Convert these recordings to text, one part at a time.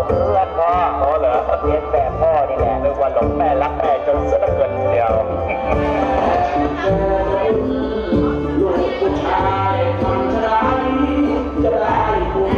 เพื่อนพ่ออ๋อเหรอเรียนแบบพ่อนี่แหละนึกว่าหลงแม่รักแม่จนเสียเกินเดียวลูกผู้ชายทำร้ายจะได้บุญ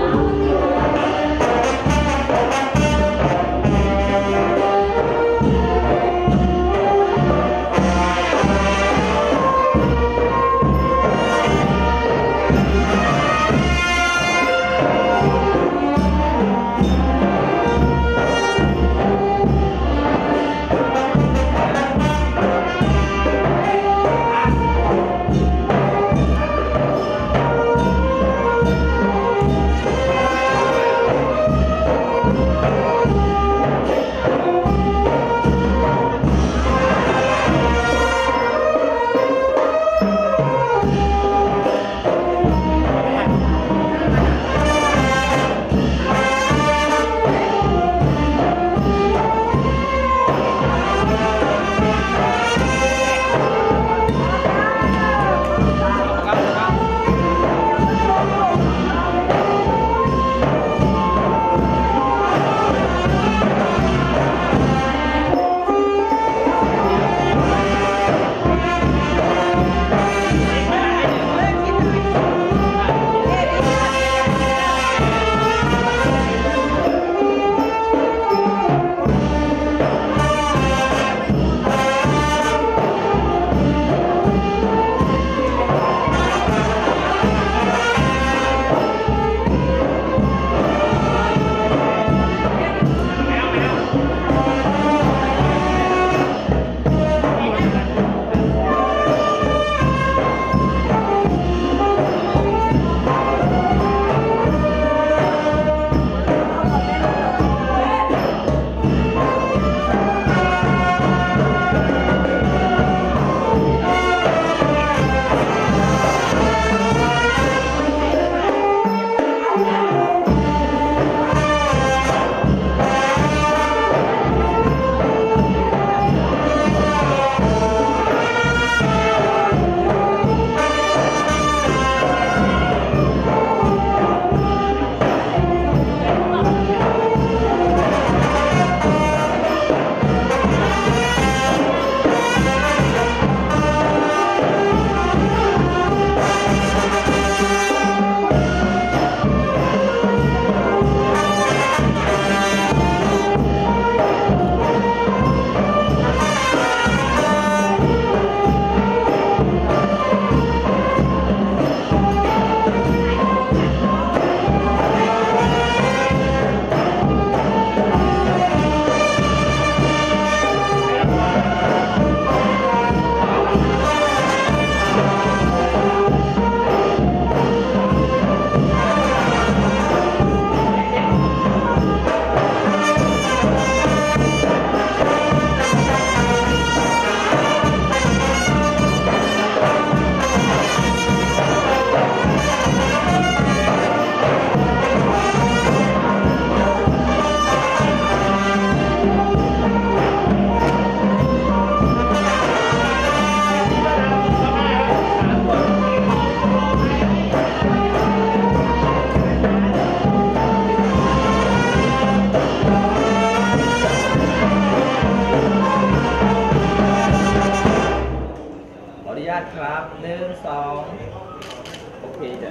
ครับ1 2โอเคจ้ะ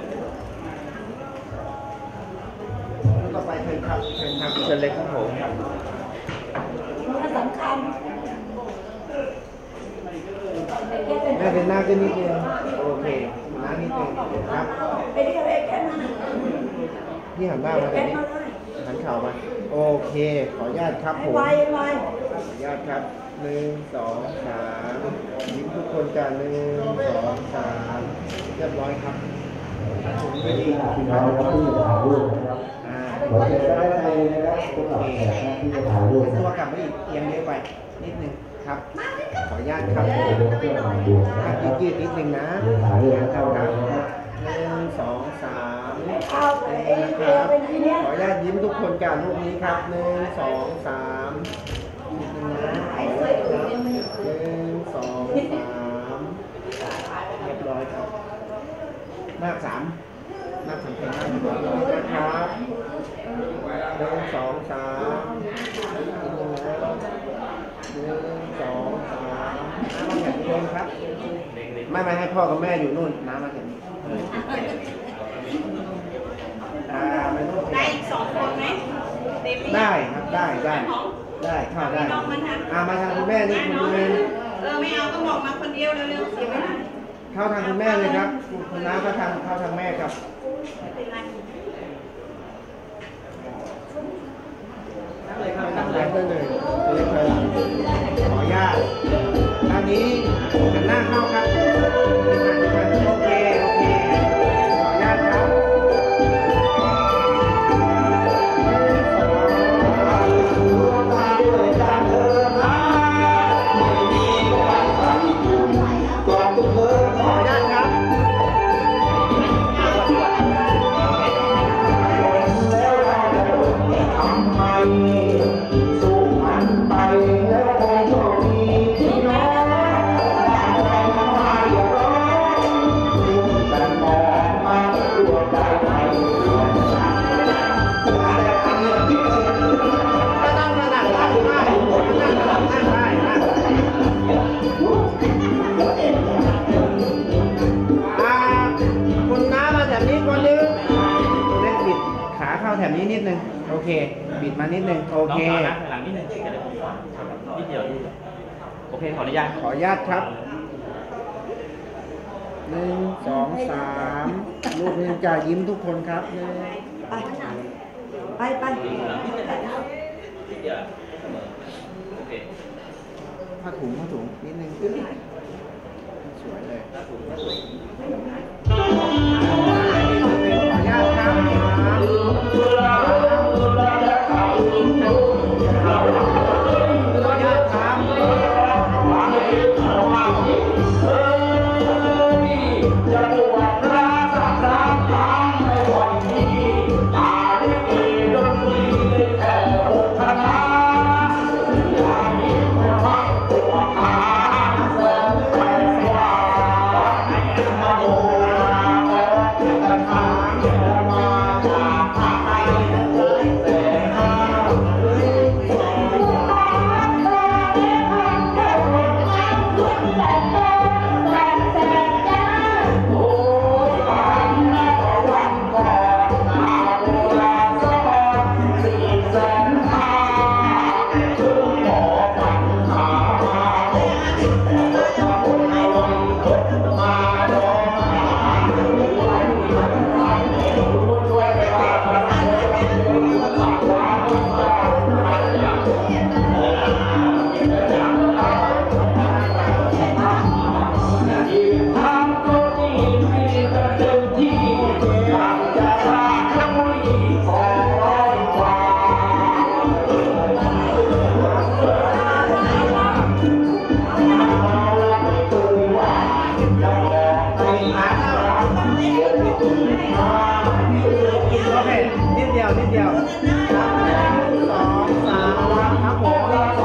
ต่อไปเชิญครับเชิญครับเชิญเลยครับผมสำคัญแม่เป็นหน้าก็นิดเดียวโอเคหน้านิดนึงครับไปเรียกอะไรแค่นั้นนี่หันหน้ามาแบบนี้หันเข่ามาโอเคขออนุญาตครับผมขออนุญาตครับ1 2 3ยิ้มทุกคนกัน1 2 3เรียบร้อยครับไม่ดีเราที่ถ่ายรูปนะครับขอเชิญได้เลยนะครับสำหรับแขกที่จะถ่ายรูปตัวกลับมาอีกเอียงเยอะไปนิดนึงครับขออนุญาตครับยืดนิดนึงนะถ่ายรูปเข้ากัน 1 2 3นะครับขออนุญาตยิ้มทุกคนกันรูปนี้ครับ1 2 3นิดนึงนะ1 2 3เรียบร้อยครับมาก3 นับสำเพ็งได้หัวนะครับ1 2 3อีกหนึ่งนะ1 2 3น้ำมาแข่งเดินครับไม่ให้พ่อกับแม่อยู่นู่นน้ำมาแข่งไปนู่นได้อีก2 คนไหมได้ครับได้เข้าได้มาทางคุณแม่นี่คุณนึงไม่เอาก็บอกมาคนเดียวเร็วๆเสียเวลาเข้าทางคุณแม่เลยครับคุณน้าเข้าทางแม่ครับนั่งเลยขออนุญาตตอนนี้หันหน้าเข้าครับโอเคขออนุญาตครับแถบนี้นิดนึงโอเคบิดมานิดนึงโอเคหลังนิดนึงจะได้ผมก่อนนิดเดียวโอเคขออนุญาตครับ1 2 3ลูกนึงจะยิ้มทุกคนครับไปผ้าถุงนิดนึงสวยเลยขออนุญาตครับนิดเดียว1 2 3ครับผม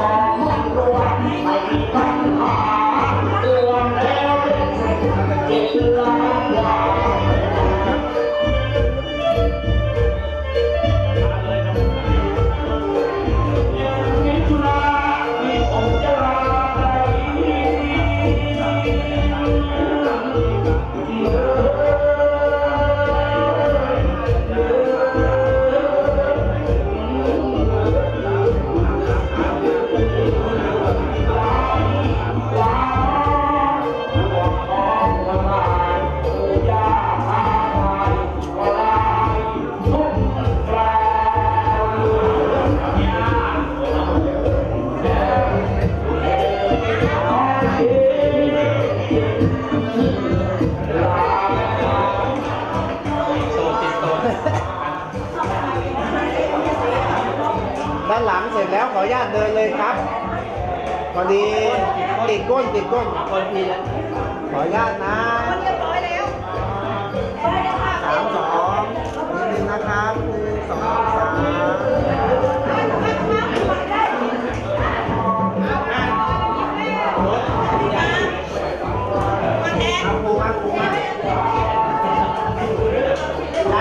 ด้านหลังเสร็จแล้วขออนุญาตเดินเลยครับพอดีติดก้นขออนุญาตนะเรียบร้อยแล้ว 3 2นิดนึงนะครับ1 2 3ครูมา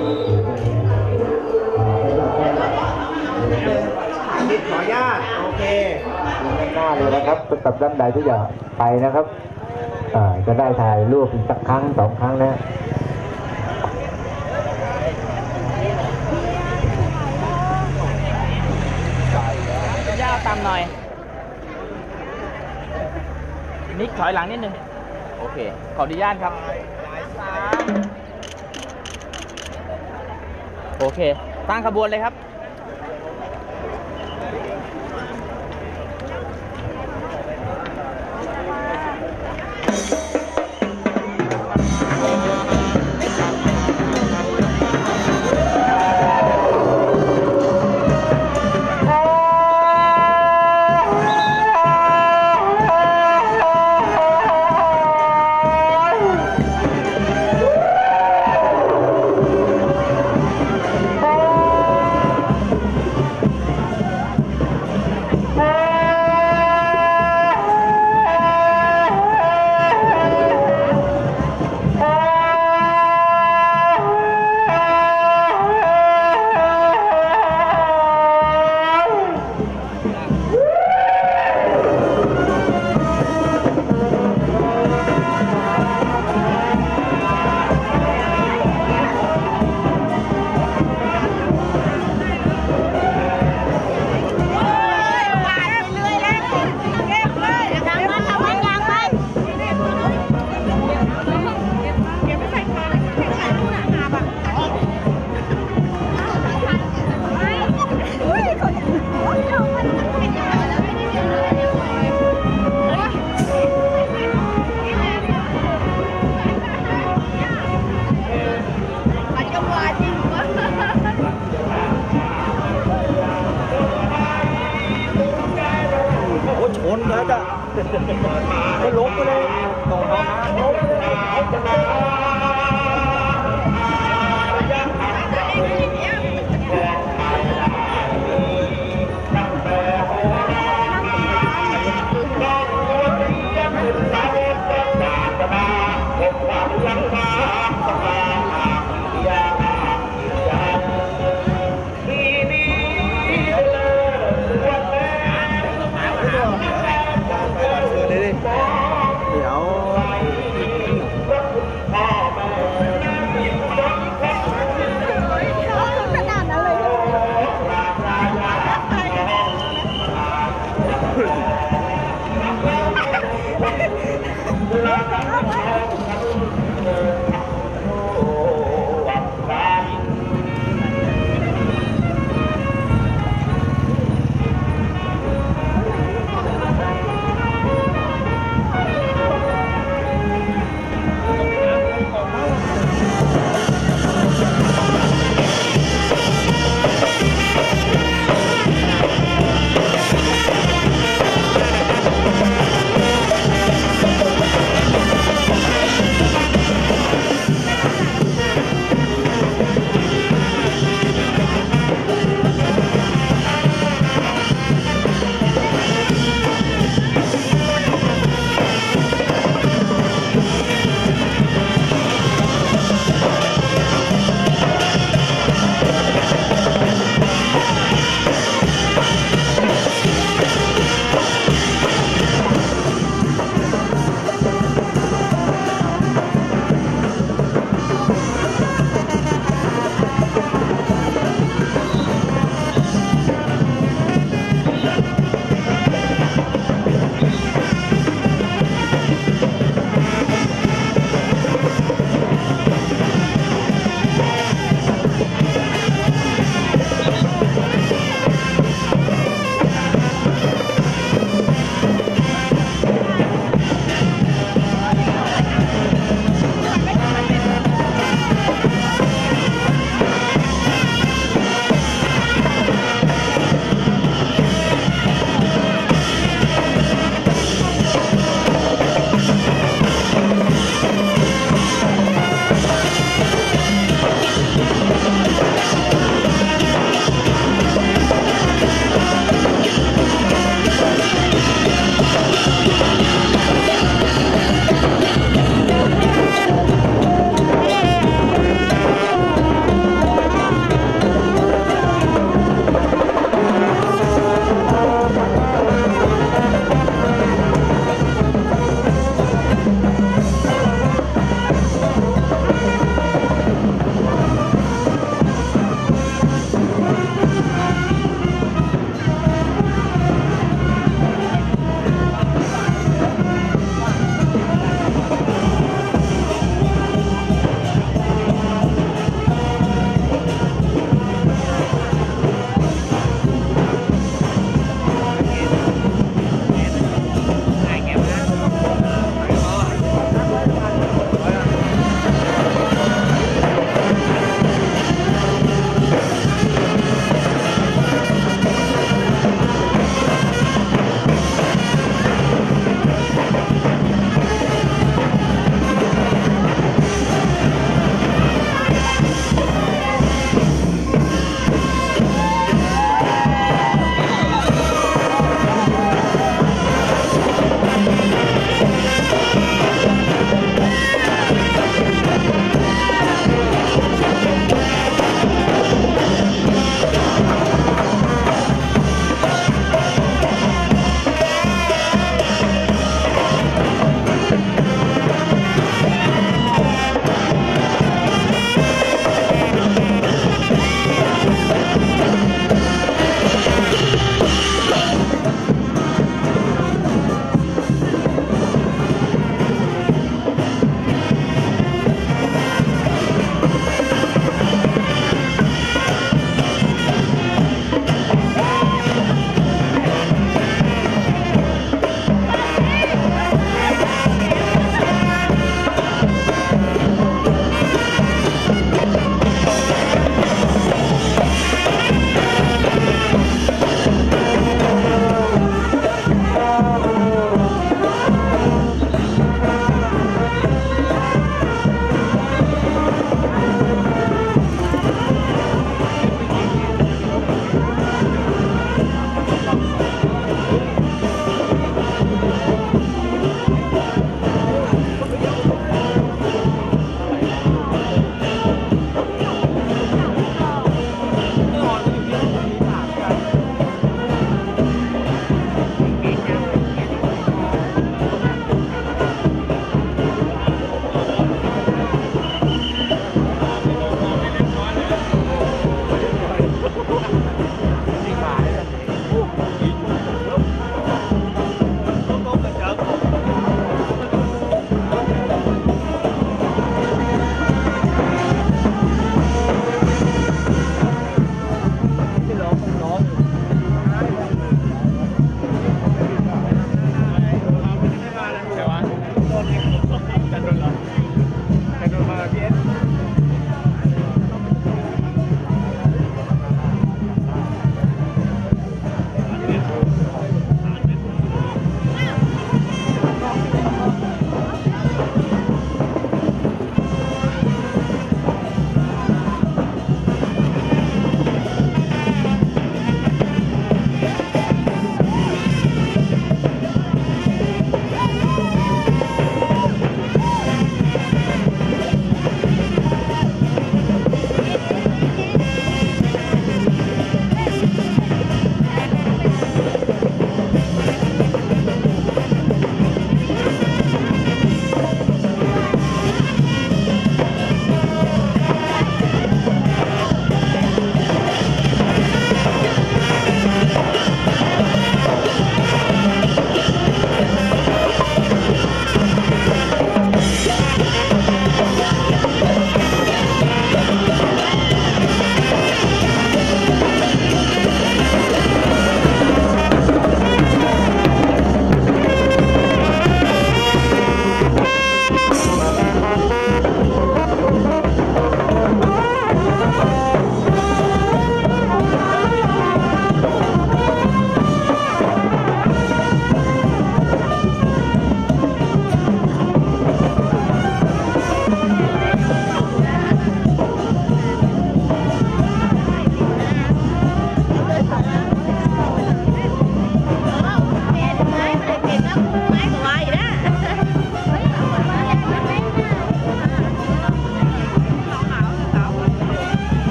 นิดขออนุญาตโอเคหน้าเลยนะครับสำหรับด้านใดที่จะไปนะครับจะได้ถ่ายรูปอีกสักครั้ง2 ครั้งนะย่าตามหน่อยนิกถอยหลังนิดนึงโอเคขออนุญาตครับโอเคตั้งขบวนเลยครับ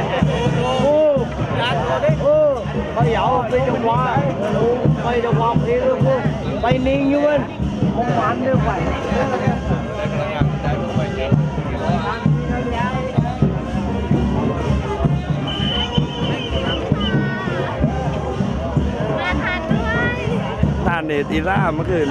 bây giờ bây giờ qua thì bay ninh như vậy không bán được vậyทานเนตีล่าเมื่อคืน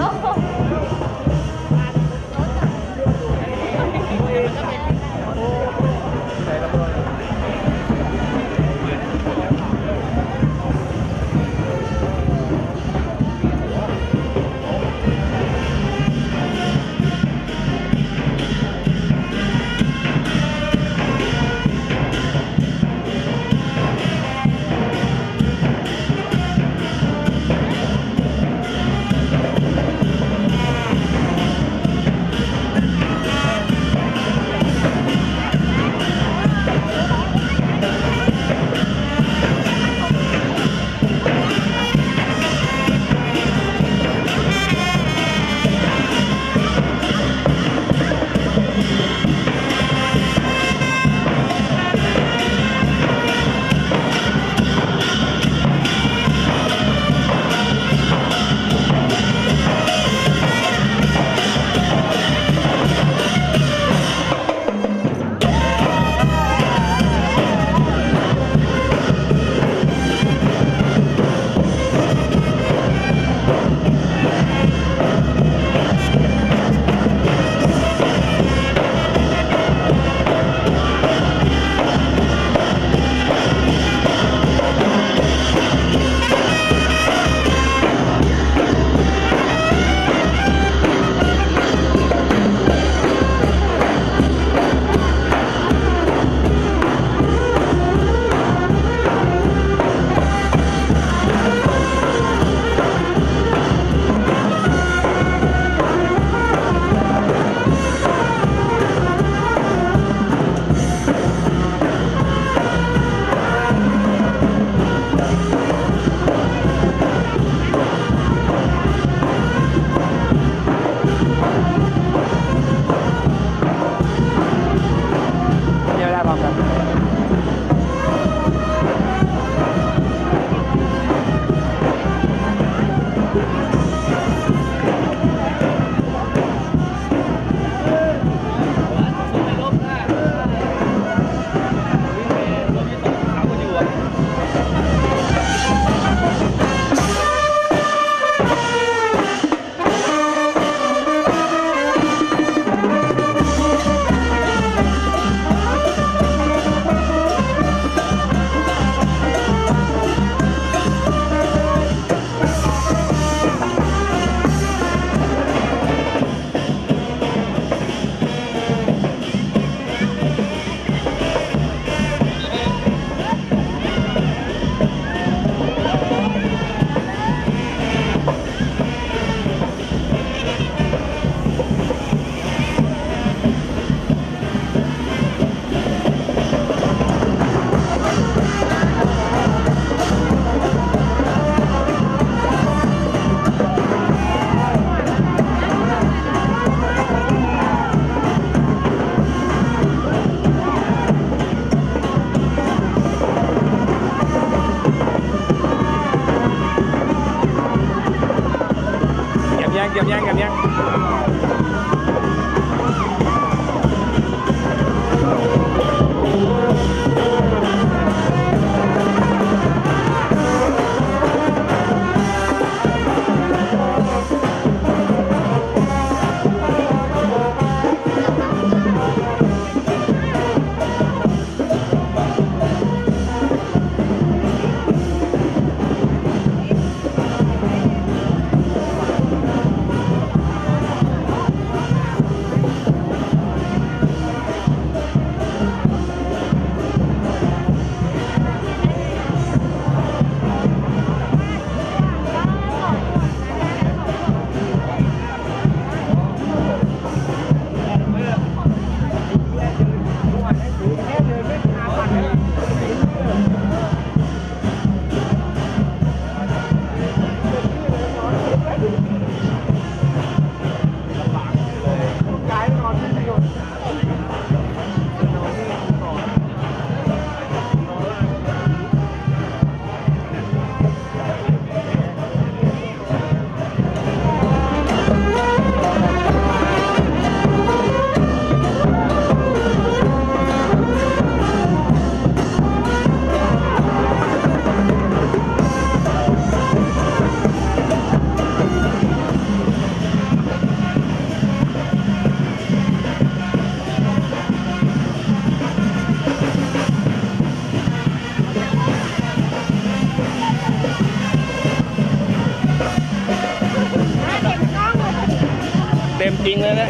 จริงเลยนะ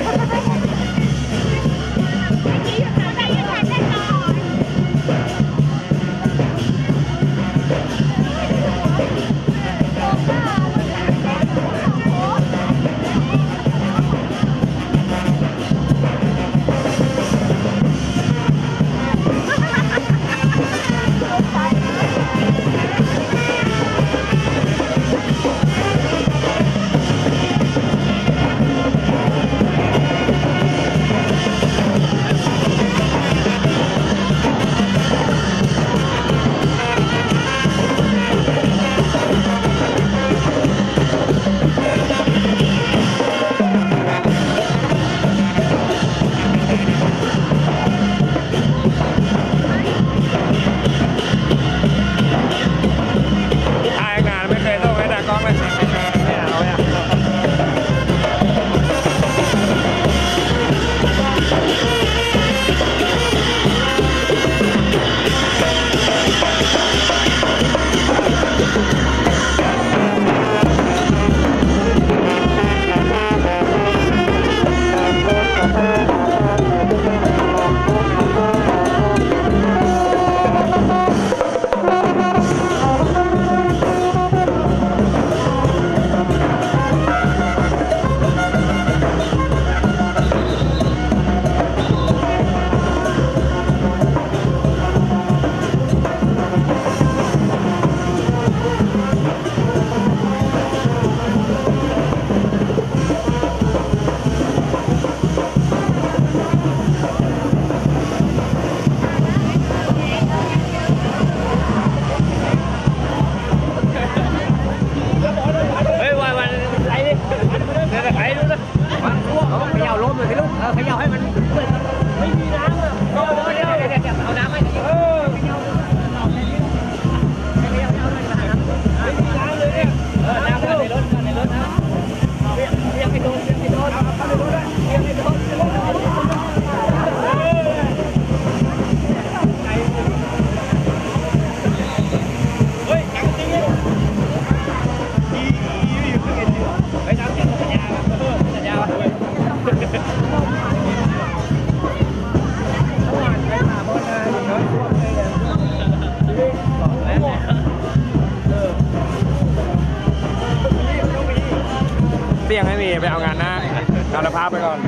เสี่ยงไม่มีไปเอางานหน้าเอาละพาไปก่อน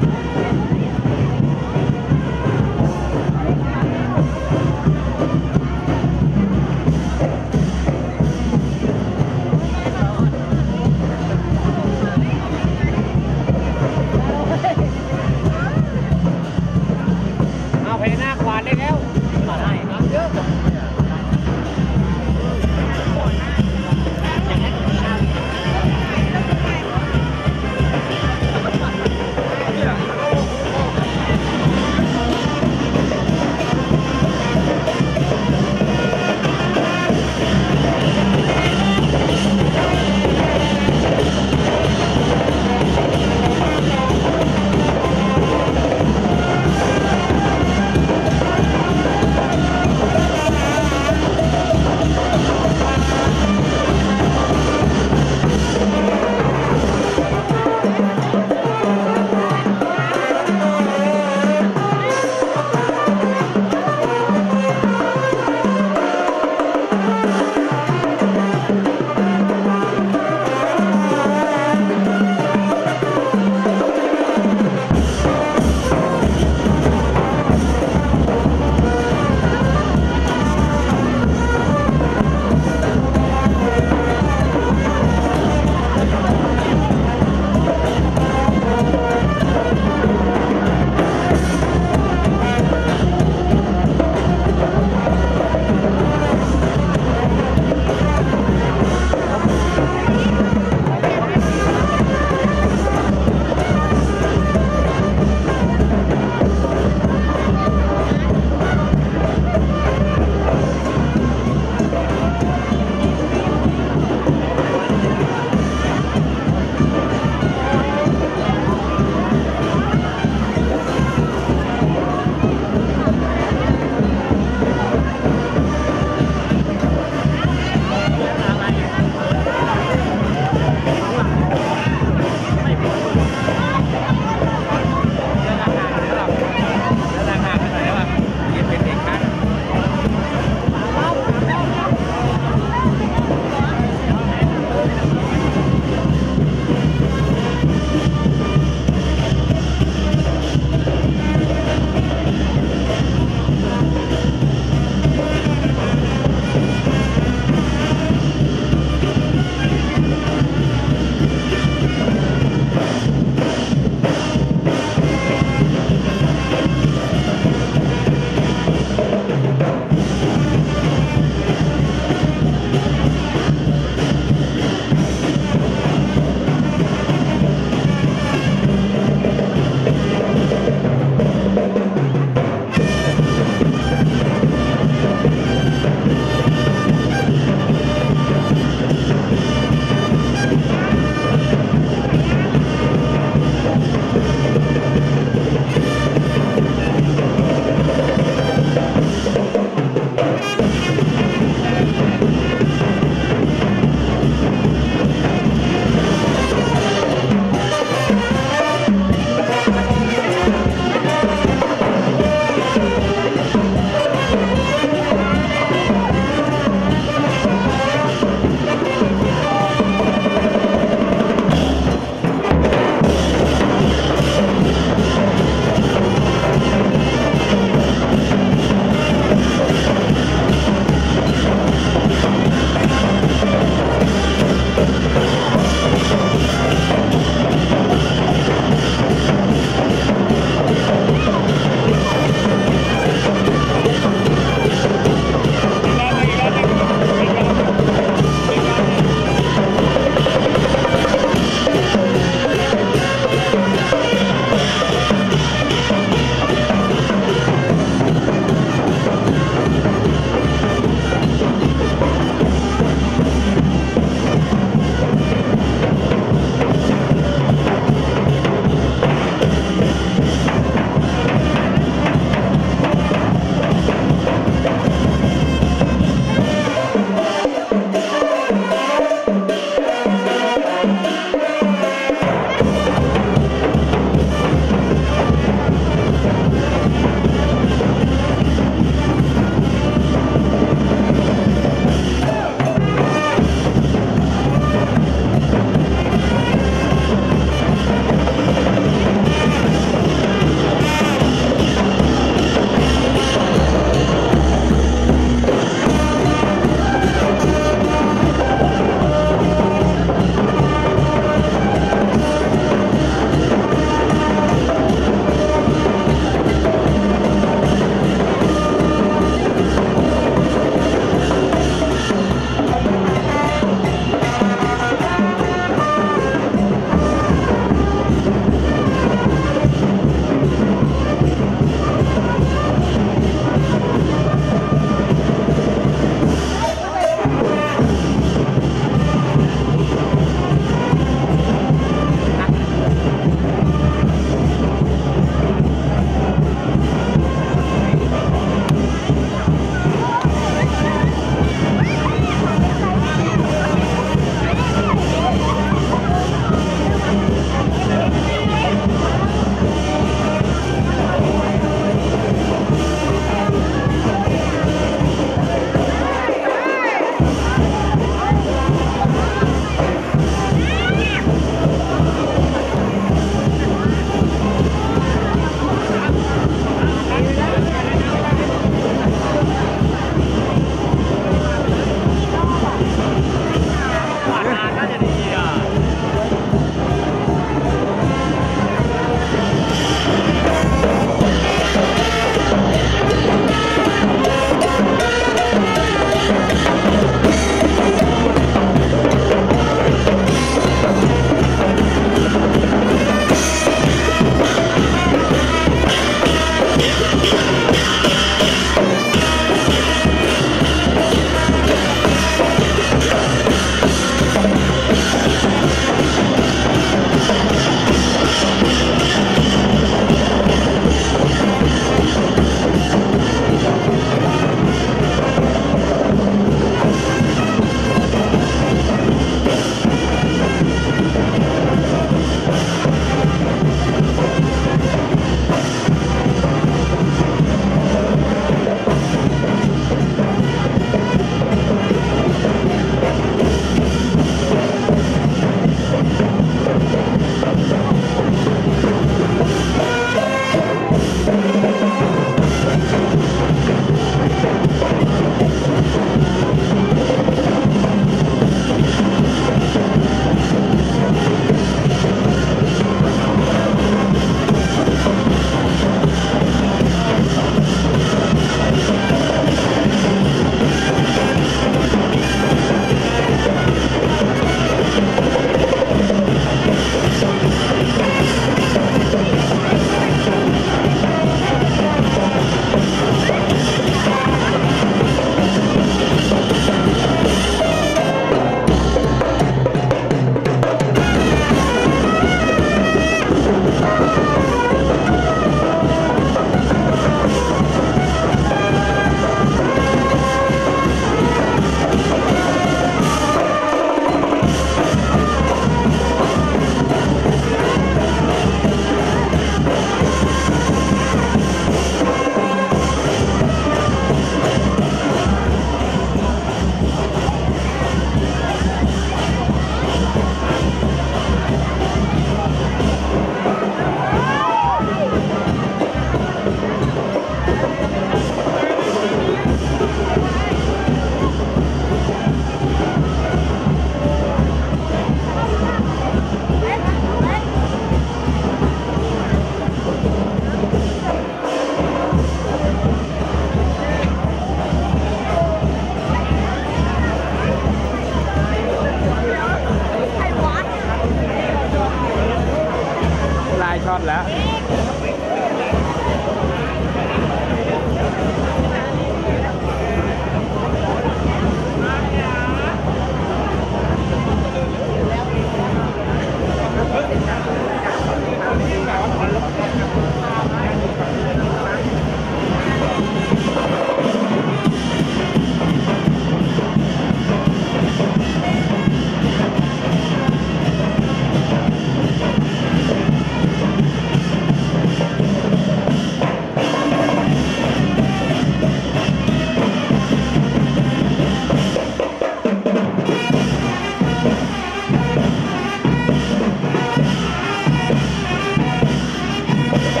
เ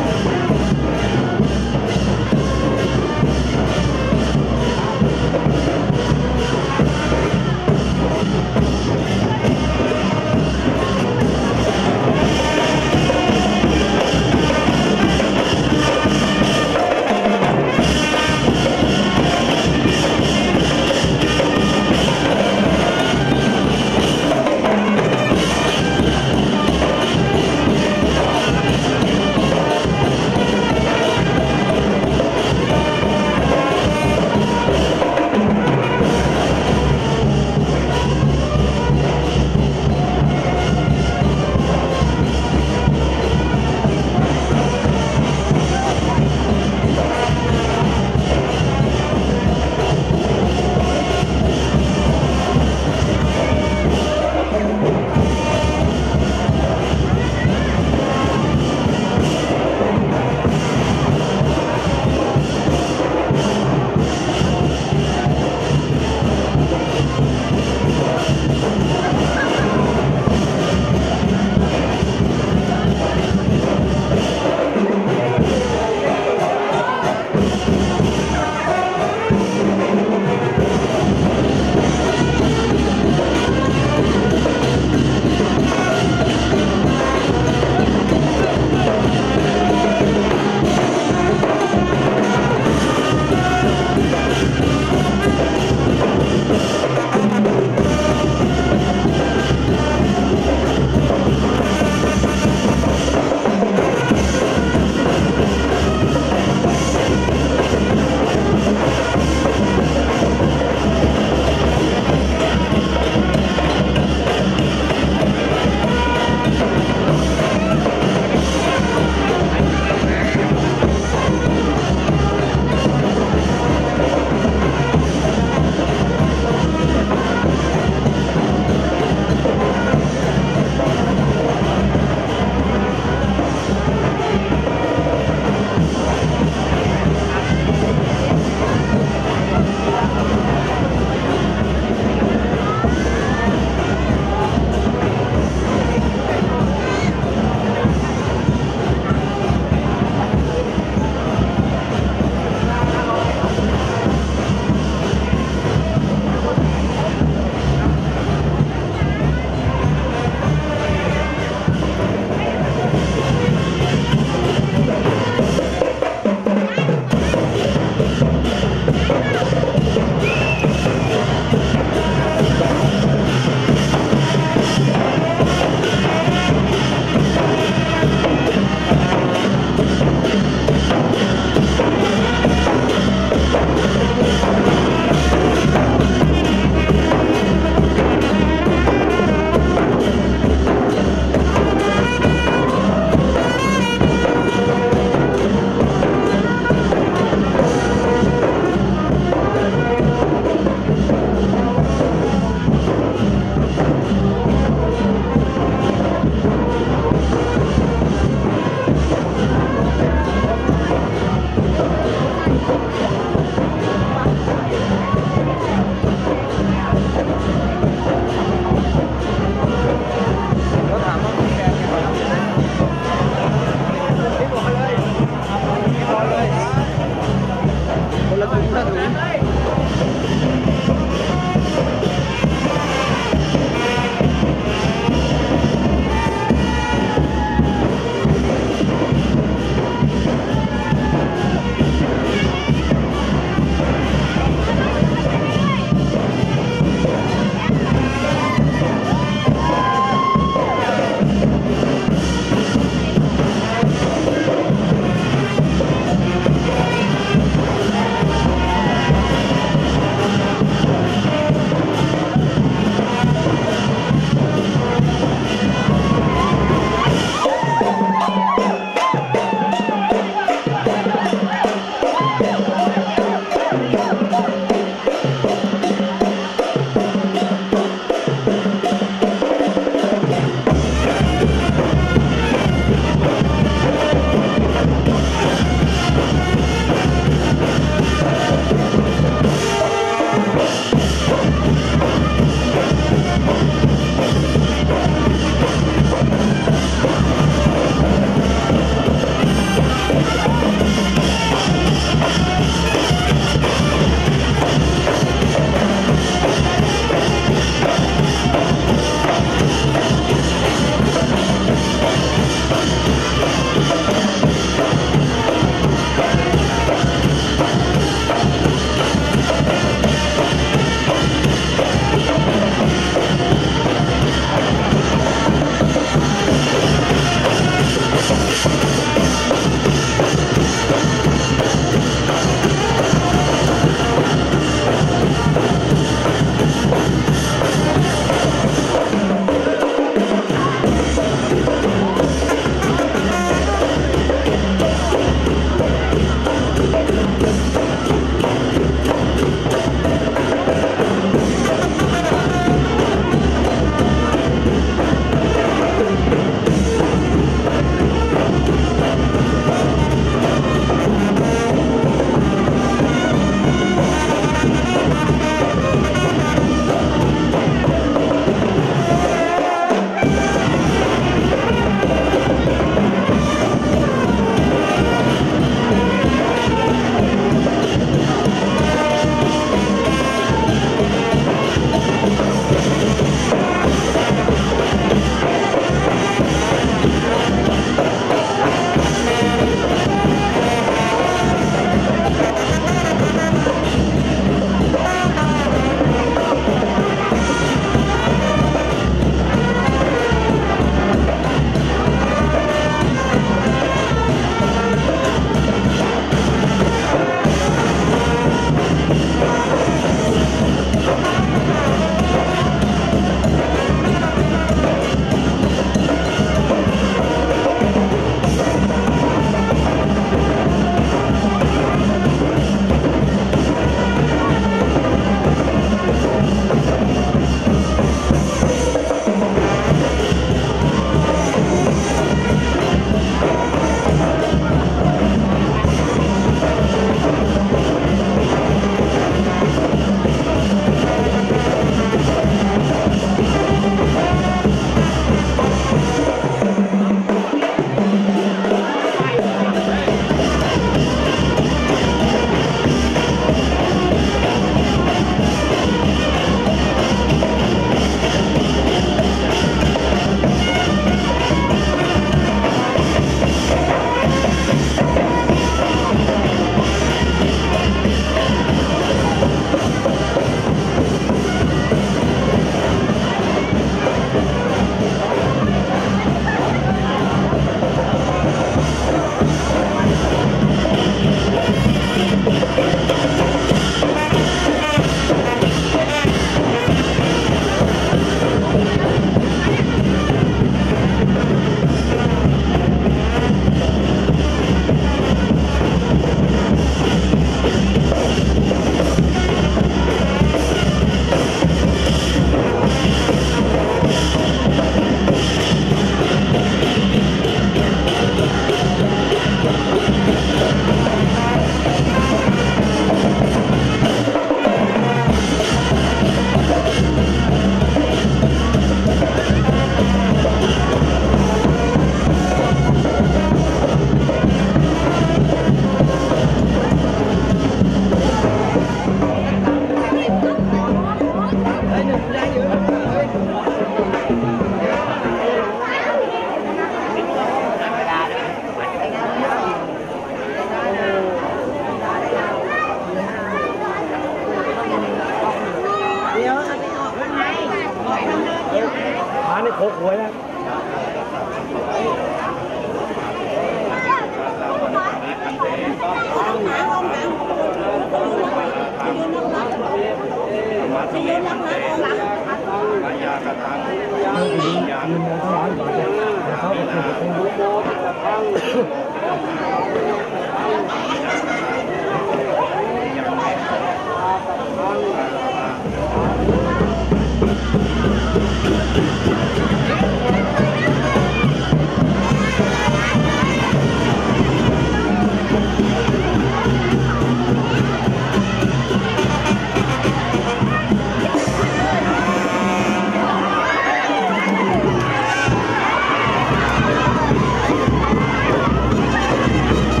เ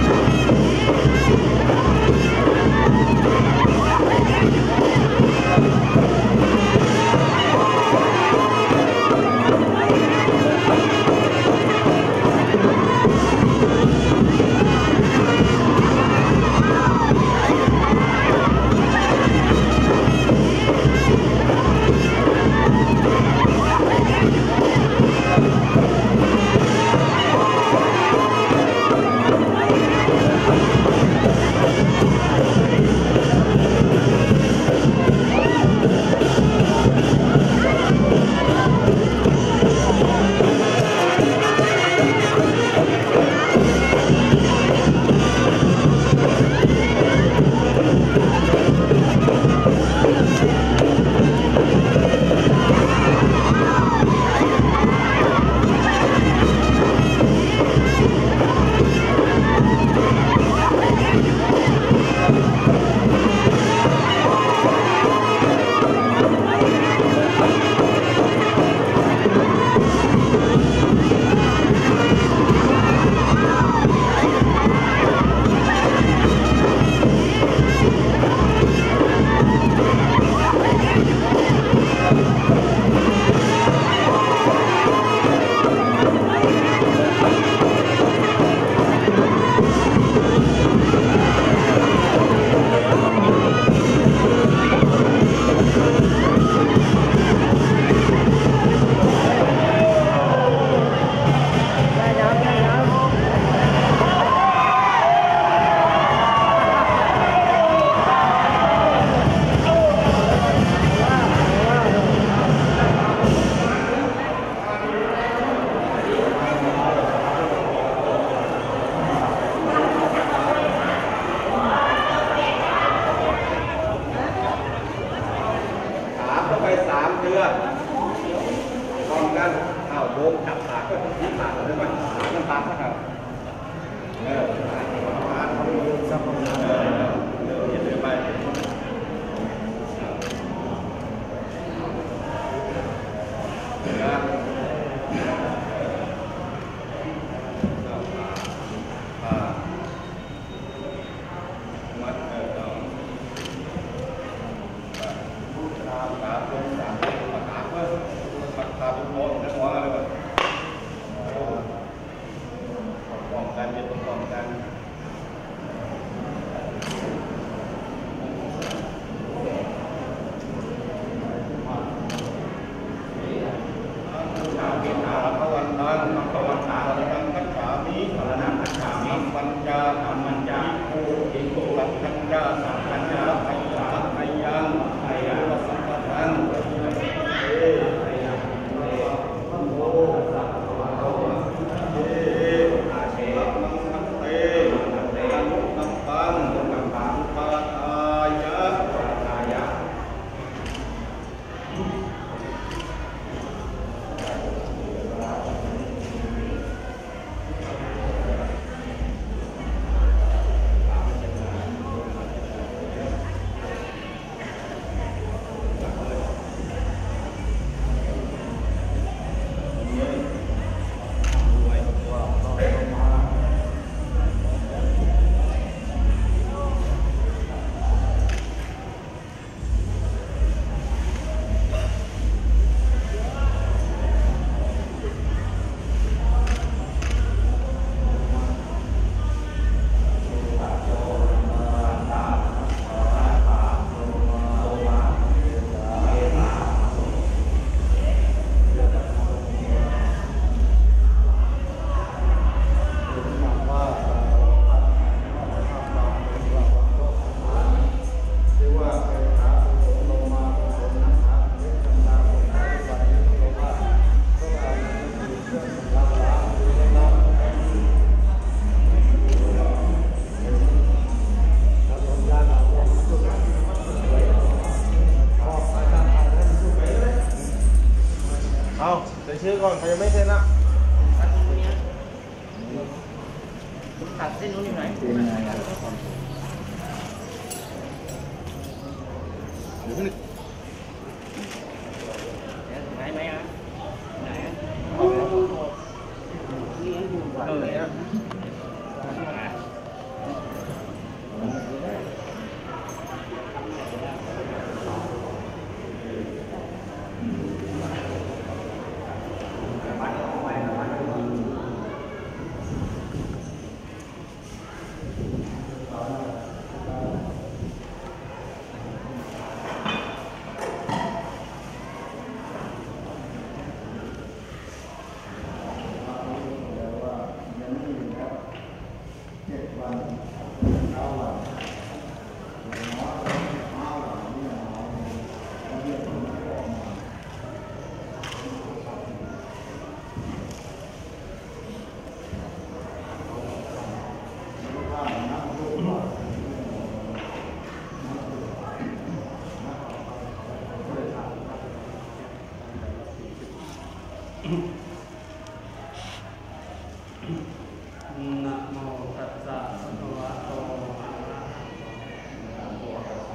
นะโมตัสสะภะคะวะโตอะระหะโต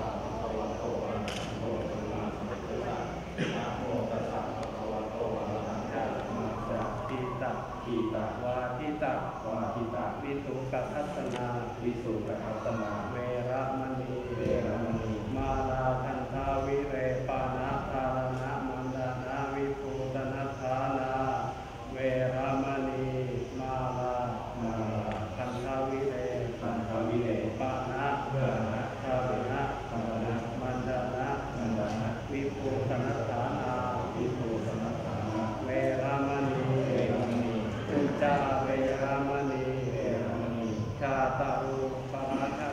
ทิตะขีตะวาทิตะวิสุกัคคัสสนาเวระมณีมาลาคันธาวิเรปานะธารณะมันดานาวิภูตนัฏฐานาเวระมณีมาลาคันธาวิเรปานะธารณะมันดานาวิภูตนัฏฐานาเวระมณีอุจจาเวระมณีชาตารุปาราชา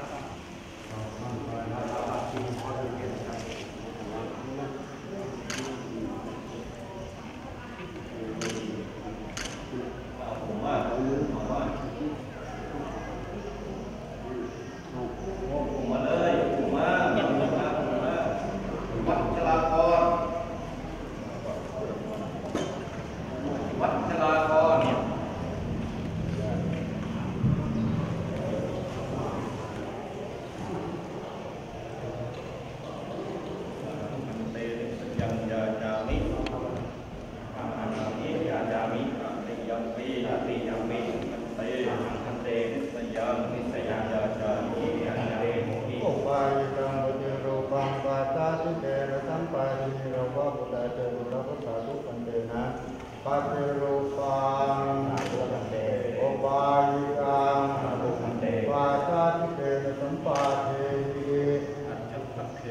ปัจเจโรปังโอบายิกังวาจาทิเตนะสัมปาเทหิอัจฉปัคเข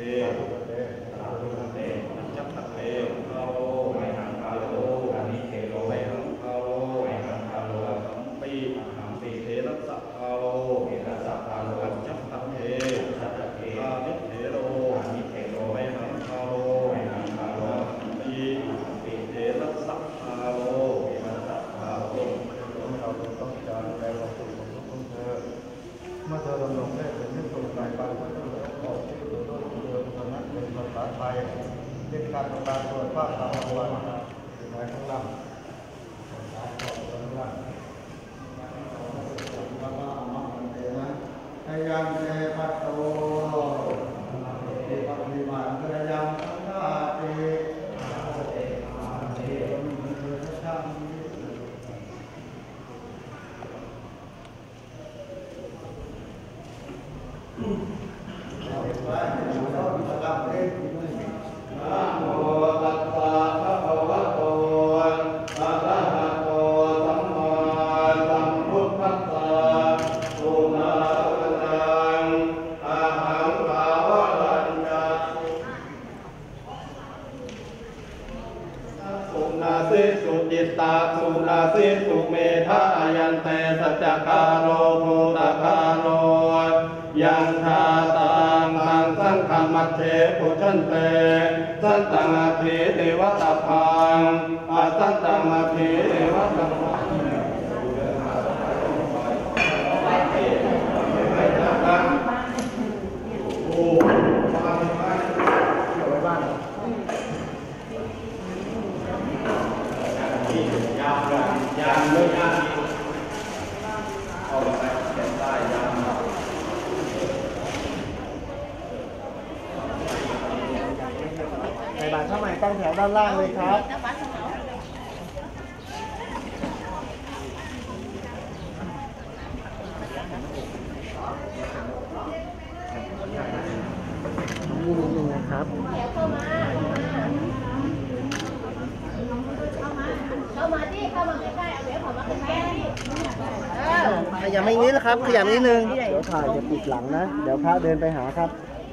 อัจฉปัคเขคาโรไมหังคาโรอานิเทโรไมหังคาโรสัมปีเทนะสัพคาโรอัจฉปัคเขอานิเทโรไมหังคาโรปีเทนะสัพคาโรเราต้องการแปลว่าสุขของทุกคนเธอเมื่อเธอดำรงได้เป็นที่สุดในการพัฒนาออกชื่อตัวด้วยเดิมคณะเป็นภาษาไทยเรื่องการประกาศตรวจภาคตะวันออกอยู่ในข้างล่างอายังเทปัตโตติปัตติมาอันตรยังสังฆาติสุจิตตาสุนาสิสุเมธายันเตสัจจคาโรภูตคาโรยังชาตังทังสังฆมัจเถปุชันเตสันตังอภิเทวตาพังอาสันตังอภิเทวตาพังยามด้วยยามเอาไปเก็บใต้ยามแถวด้านล่างเลยครับนี่นิดนึงนะครับเข้ามาใกล้ๆเอาเดี๋ยวขอมาใกล้ๆขยับไม่นิดนะครับขยับนิดนึงเดี๋ยวถ่ายจะปิดหลังนะเดี๋ยวพระเดินไปหาครับ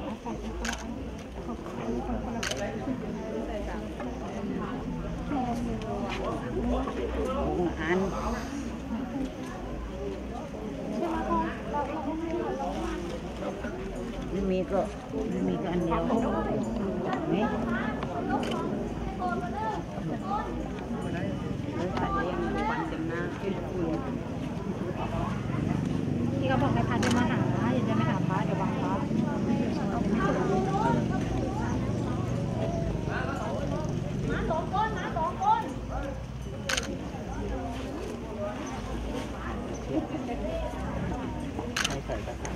ไม่มีก็อันเดียวนี่ที่เขาบอกในพันจะมาหาอย่าจะไม่หาพระเดี๋ยววางพระมาสองคนให้ใส่ตะกร้า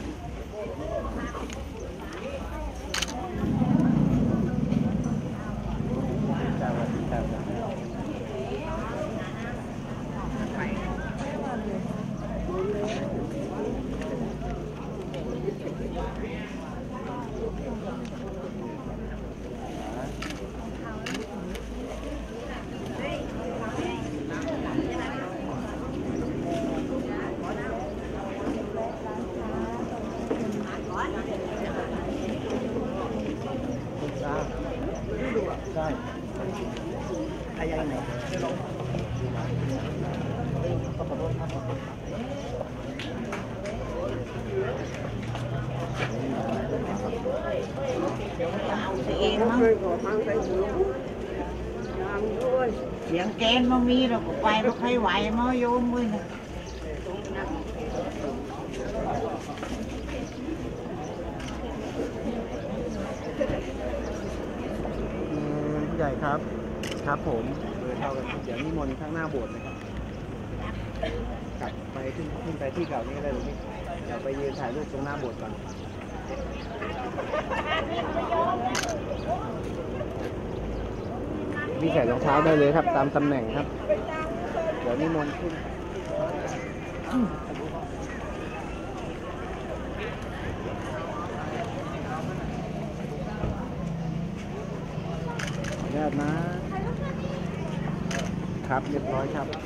ใช่ใครยังไงขอโทษครับเองมั้งเสียงแกนมามีเราก็ไปเราใครไหวมาโยมมือนะผู้ใหญ่ครับครับผมเท่ากันเดี๋ยวนิมนต์ข้างหน้าโบสถ์นะครับกลับไปขึ้นไปที่เก่านี้ก็ได้หรือไม่เดี๋ยวไปยืนถ่ายรูปตรงหน้าโบสถ์ก่อนพี่ใส่รองเท้าได้เลยครับตามตำแหน่งครับเดี๋ยวนิมนต์ขึ้นขออนุญาตนะครับเรียบร้อยครับ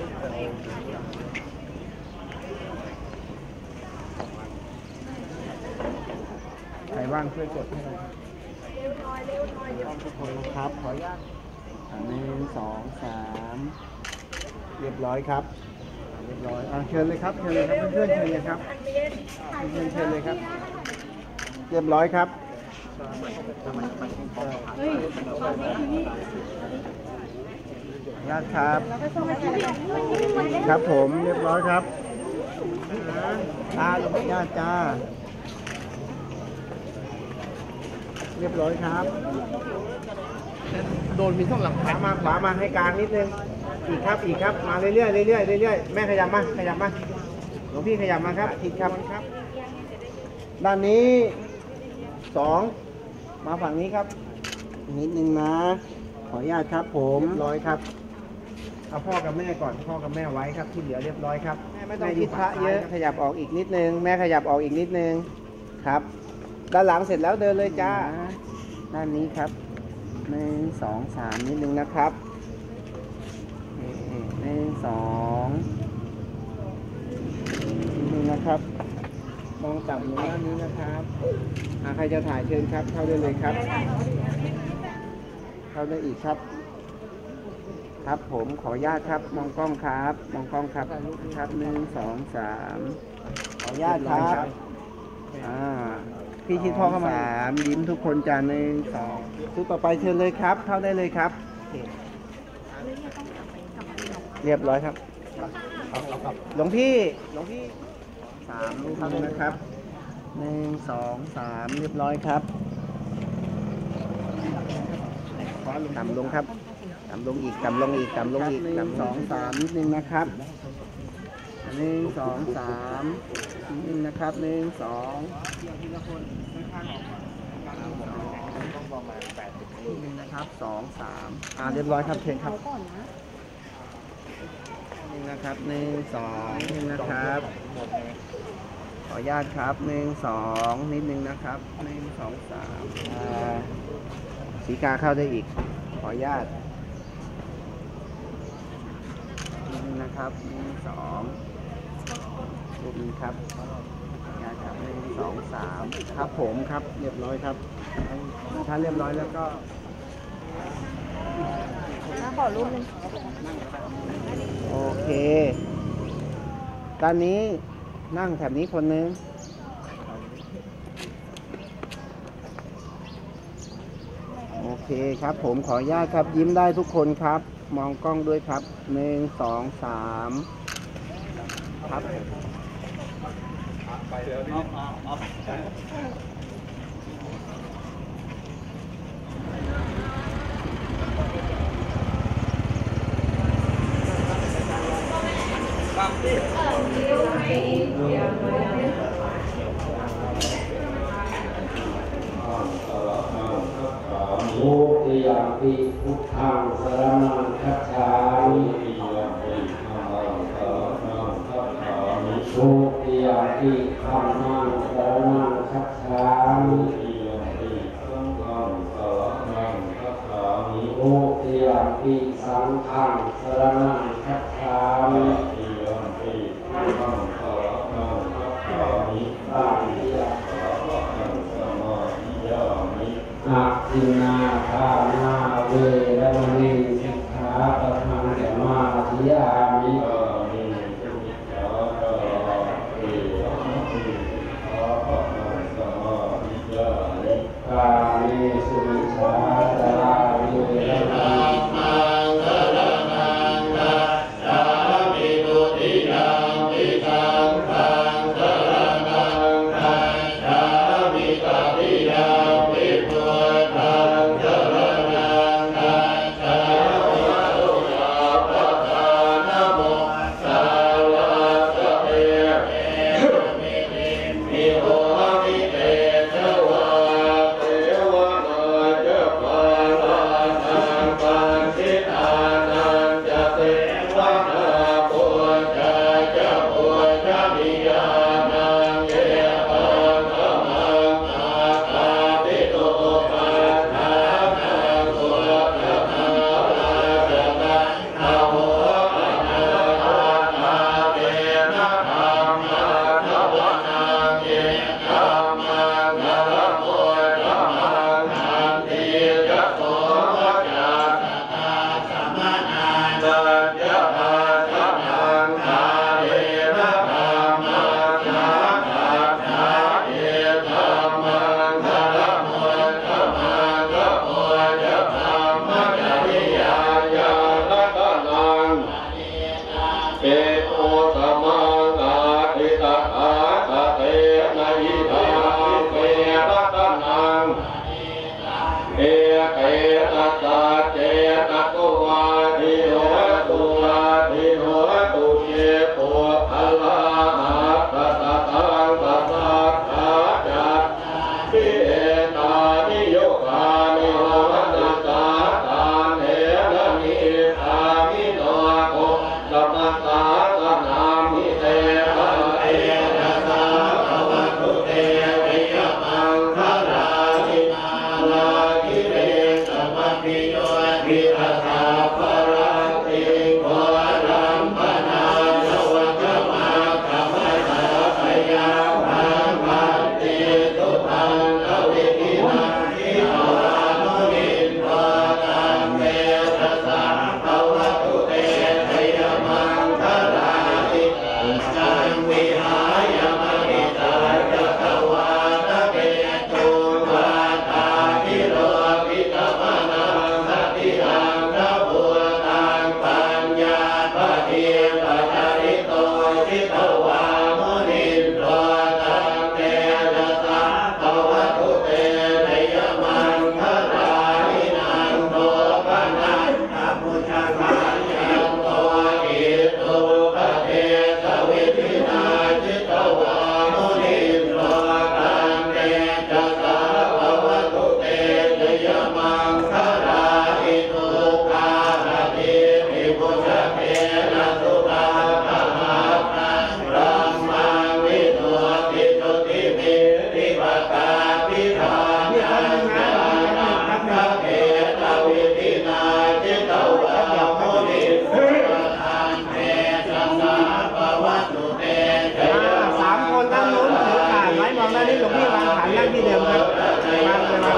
ใครว่างช่วยกดให้หน่อยทุกคนนะครับขออนุญาต1 2 3เรียบร้อยครับเรียบร้อยเชิญเลยครับเชิญเลยครับเพื่อนๆเชิญเลยครับเพื่อนๆเชิญเลยครับเรียบร้อยครับญาติครับครับผมเรียบร้อยครับญาติจ้าเรียบร้อยครับโดนมีช่องหลังขวามาให้กลางนิดนึงอีกครับมาเรื่อยๆเรื่อยๆแม่ขยับมาหลวงพี่ขยับมาครับอีกครับด้านนี้2มาฝั่งนี้ครับนิดนึงนะขออนุญาตครับผมเรียบร้อยครับเอาพ่อกับแม่ก่อนพ่อกับแม่ไว้ครับที่เหลือเรียบร้อยครับไม่ต้องคิดพระเยอะขยับออกอีกนิดนึงแม่ขยับออกอีกนิดนึงครับด้านหลังเสร็จแล้วเดินเลยจ้าด้านนี้ครับ1 2 3นิดนึงนะครับ1 2นิดนึงนะครับมองต่ำอยู่ด้านนี้นะครับใครจะถ่ายเชิญครับเข้าได้เลยครับเข้าได้อีกครับครับผมขออนุญาตครับมองกล้องครับมองกล้องครับครับ1 2 3ขออนุญาตครับพี่ชิดพ่อเข้ามา3ยิ้มทุกคนจ้า1 2ทุกต่อไปเชิญเลยครับเข้าได้เลยครับเรียบร้อยครับหลวงพี่3รูปนะครับ1 2 3เรียบร้อยครับต่ำลงครับต่ำลงอีก1 2 3นิดนึงนะครับ1 2 3นิดนึงนะครับ1 2 ประมาณ80นิดนึงนะครับ2 3เรียบร้อยครับเชิญครับนี่นะครับ1 2นี่นะครับขออนุญาตครับ1 2นิดนึงนะครับ1 2 3สีกาเข้าได้อีกขออนุญาตนิดนึงนะครับ1 2รูปนี้ครับขออนุญาตครับ1 2 3ครับผมครับเรียบร้อยครับถ้าเรียบร้อยแล้วก็ขอรูปนึงโอเคตอนนี้นั่งแถบนี้คนนึงโอเคครับผมขออนุญาตครับยิ้มได้ทุกคนครับมองกล้องด้วยครับ1 2 3ครับมุติยาปิพุทธังสรณังคัจฉามิมุติยาปิธัมมังสรณังคัจฉามิมุติยาปิสังฆังสรณังคัจฉามิอาทินนาทานาเวรมณีสิกขาปะทังสมาธิยามิกาเมสุมิชาจาราเวรมณีอนหน้านี้หลวงพี่วางฐานนั่งที่เดิมครับวางเลย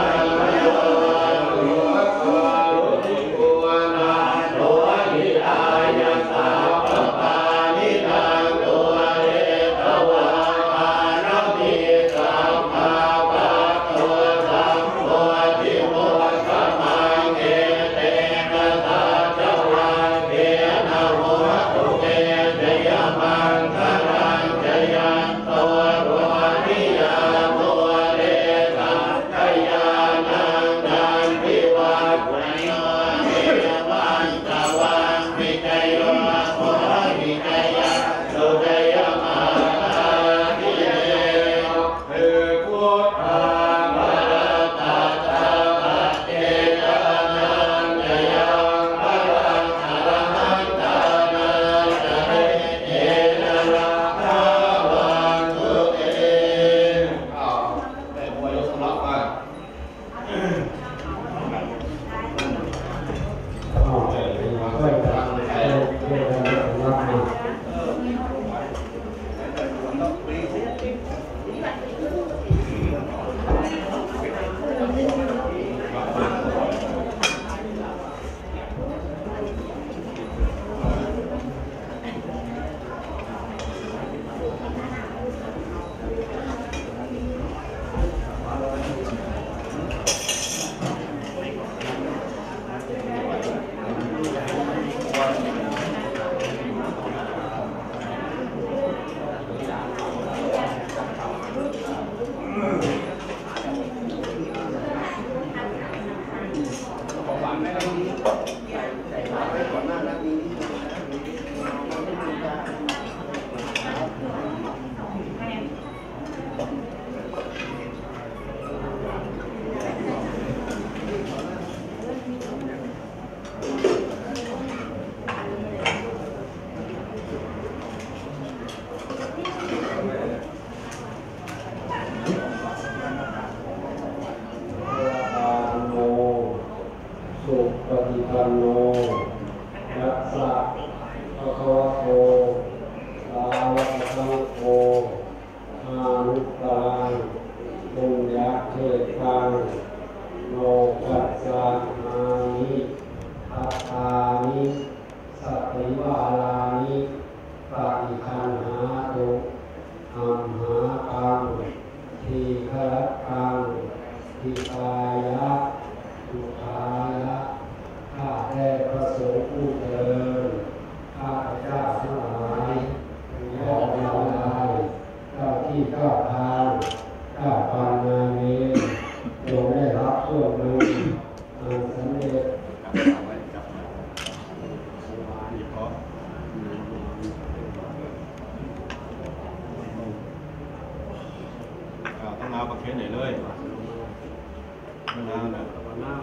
ต้องเอาประเคนไหนเลยมะนาวนะ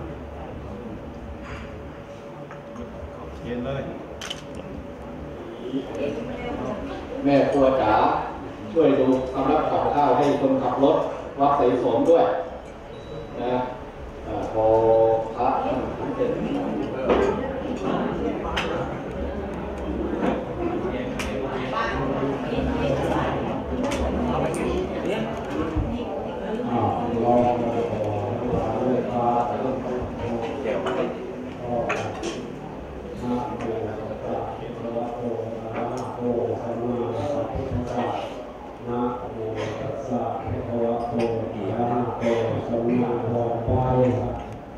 เคนเลยแม่ครัวจ๋าช่วยดูสำรับกับข้าวให้คนขับรถวัดใส่สมด้วยนะพอพระเสร็จลองด้วยพระเดี๋ยวมานะโมตัสสะภะคะวะโตอะระหะโตสัมมาสัมพุทธัสสะนะโมตัสสะภะคะวะโตอะระหะโตสัมมาสัมพุทธัสสะ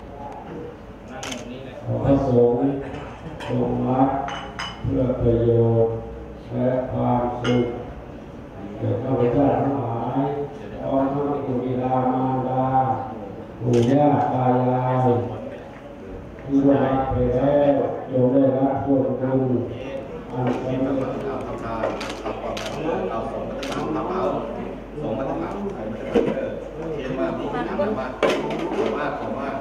ขอพระสงฆ์จงรักเพื่อประโยชน์และความสุขแก่ข้าพเจ้าทั้งหลายพร้อมทั้งคุณบิดามารดาปู่ย่าตายายที่ได้รับไปแล้วจงได้รับส่วนบุญอันเป็นเอาทำทานเอาความเอาส่งมาทำเอาส่งมาทำเอาใครมาทำเทียนว่ามีน้ำมากของมาก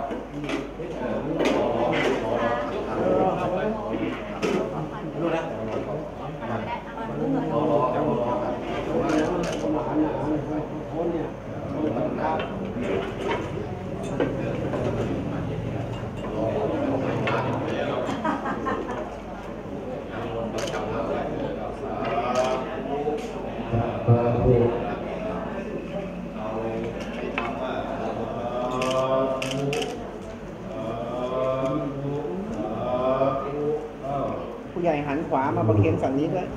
Bapak หันขวามาบังเคียงฝั่งนี้ด้วย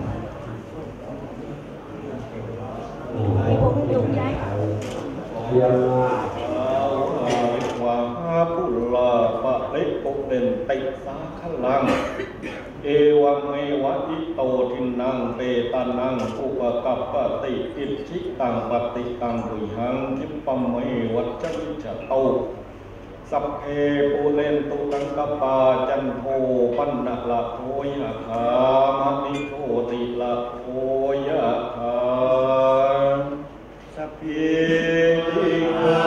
เยี่ยมมากวาพุลาปะเล็กปุเด่นติสาขลังเอวังเมวะอิโตทินังเปตานังอุปกัปปติอิชิตังปฏิตังปุหังทิปปเมวัจจิจโตสัพเพปูเรนตุกังกปาจันโทปันนะละโทยะคามะนิโทติละโทยะคาสัพเพติกา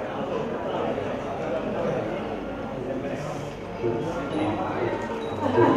เ